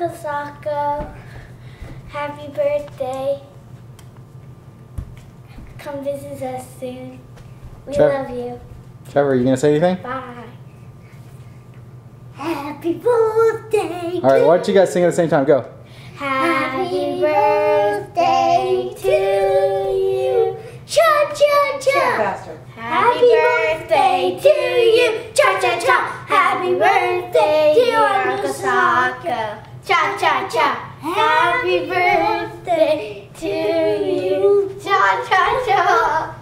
Uncle Socko. Happy birthday. Come visit us soon. We love you. Trevor, are you going to say anything? Bye. Happy birthday. All right, why don't you guys sing at the same time? Go. Happy birthday to you. Cha cha cha. Faster. Happy birthday to you. Cha cha cha. Happy birthday to Uncle Socko. Cha cha cha. Happy birthday to you. Cha cha cha.